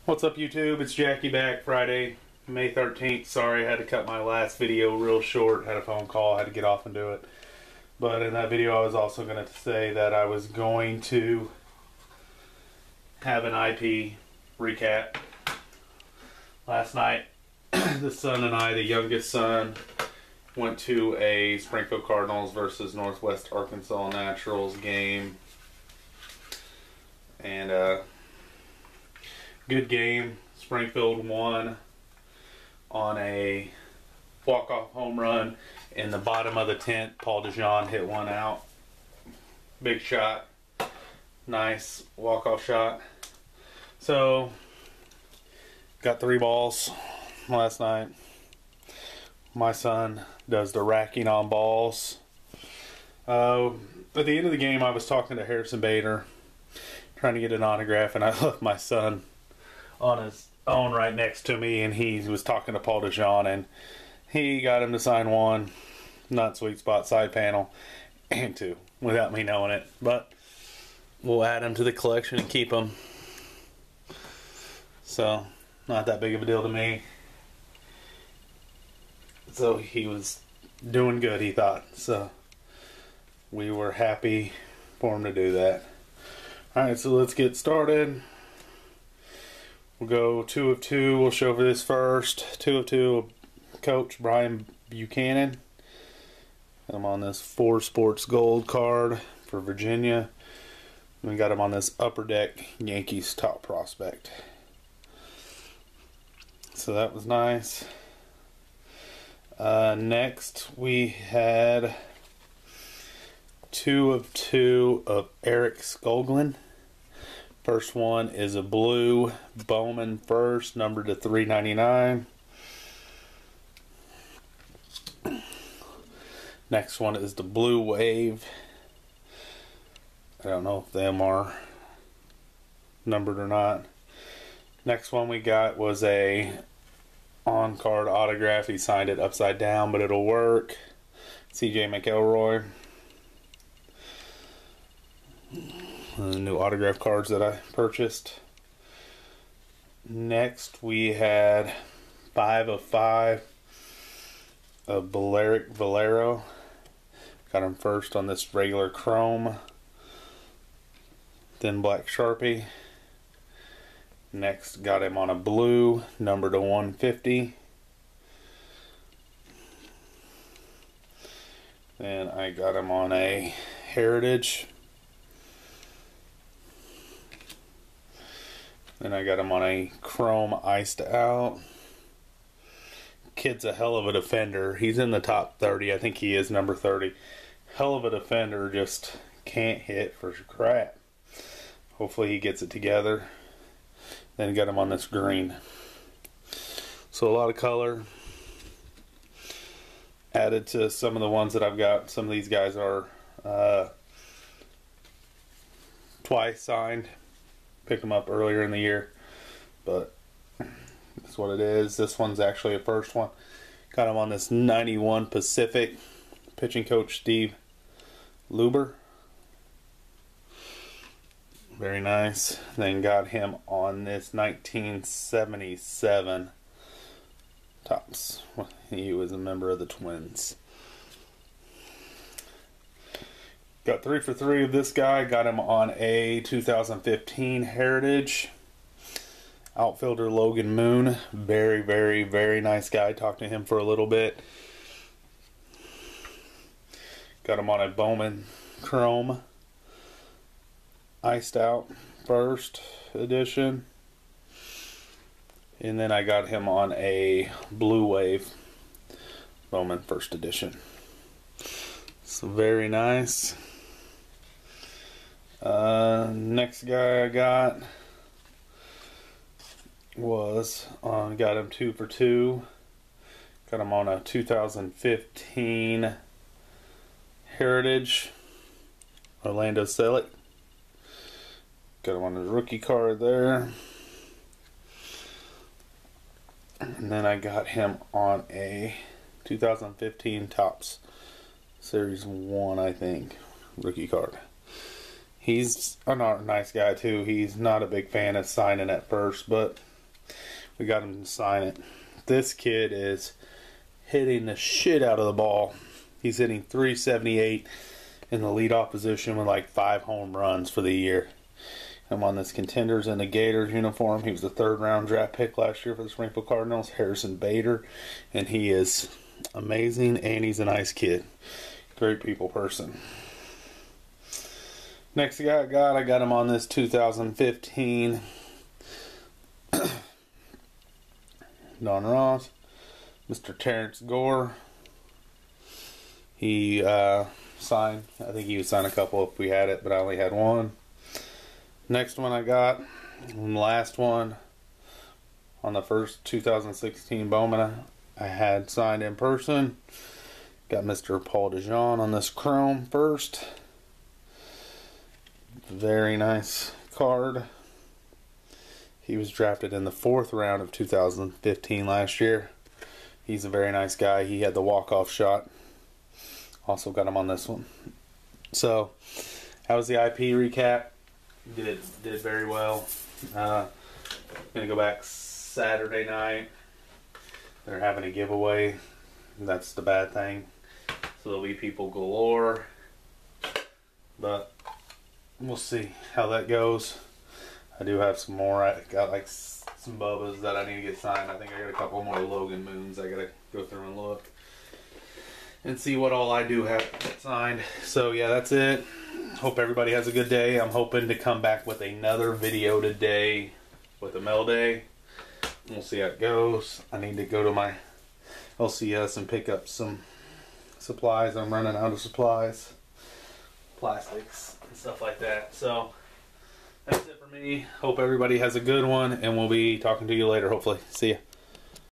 What's up, YouTube? It's Jackie back. Friday, May 13th. Sorry, I had to cut my last video real short. Had a phone call, had to get off and do it. But in that video, I was also going to say that I was going to have an IP recap. Last night, the son and I, the youngest son, went to a Springfield Cardinals versus Northwest Arkansas Naturals game. And good game. Springfield won on a walk-off home run in the bottom of the 10th. Paul DeJean hit one out. Big shot. Nice walk-off shot. So, got 3 balls last night. My son does the racking on balls. At the end of the game, I was talking to Harrison Bader, trying to get an autograph, and I left my son on his own right next to me, and he was talking to Paul DeJean, and he got him to sign 1 not sweet spot side panel and 2 without me knowing it. But we'll add them to the collection and keep them. So not that big of a deal to me. So he was doing good, he thought. So we were happy for him to do that. Alright, so let's get started. We'll go 2 of 2. We'll show over this first. 2 of 2, Coach Brian Buchanan. I'm on this 4 Sports Gold card for Virginia. We got him on this Upper Deck Yankees top prospect. So that was nice. Next we had 2 of 2 of Eric Skoglund. First one is a blue Bowman first, numbered to 399. Next one is the Blue Wave. I don't know if them are numbered or not. Next one we got was a on-card autograph. He signed it upside down, but it'll work. C.J. McElroy. The new autograph cards that I purchased. Next we had 5 of 5 of Blerick Valero. Got him first on this regular chrome thin black Sharpie. Next got him on a blue number to 150. Then I got him on a Heritage. Then I got him on a chrome iced out. Kid's a hell of a defender. He's in the top 30. I think he is number 30. Hell of a defender, just can't hit for crap. Hopefully he gets it together. Then got him on this green. So a lot of color added to some of the ones that I've got. Some of these guys are twice signed. Picked them up earlier in the year, but that's what it is. This one's actually a first one. Got him on this 91 Pacific. Pitching coach Steve Luber. Very nice. Then got him on this 1977 Topps. He was a member of the Twins. Got 3 for 3 of this guy. Got him on a 2015 Heritage. Outfielder Logan Moon. Very, very, very nice guy. Talked to him for a little bit. Got him on a Bowman Chrome iced out first edition. And then I got him on a Blue Wave Bowman first edition. So very nice. Next guy I got was got him 2 for 2. Got him on a 2015 Heritage Orlando Selleck. Got him on his rookie card there. And then I got him on a 2015 Topps Series 1, I think, rookie card. He's a nice guy too. He's not a big fan of signing at first, but We got him to sign it. This kid is hitting the shit out of the ball. He's hitting .378 in the leadoff position with like 5 home runs for the year. I'm on this Contenders and the Gators uniform. He was the 3rd round draft pick last year for the Springfield Cardinals, Harrison Bader. And he is amazing, and he's a nice kid. Great people person. Next guy I got him on this 2015 Don Ross, Mr. Terrence Gore. He signed, I think he would sign a couple if we had it, but I only had one. Next one I got, and last one, on the first 2016 Bowman I had signed in person. Got Mr. Paul DeJean on this chrome first. Very nice card. He was drafted in the 4th round of 2015 last year. He's a very nice guy. He had the walk-off shot. Also got him on this one. So, that was the IP recap. Did very well. Gonna go back Saturday night. They're having a giveaway. That's the bad thing. So there'll be people galore. But we'll see how that goes. I do have some more. I got like some Bubbas that I need to get signed. I think I got a couple more Logan Moons. I gotta go through and look and see what all I do have signed. So yeah, that's it. Hope everybody has a good day. I'm hoping to come back with another video today with a mail day. We'll see how it goes. I need to go to my LCS and pick up some supplies. I'm running out of supplies, plastics and stuff like that. So that's it for me. Hope everybody has a good one, and we'll be talking to you later, hopefully. See ya.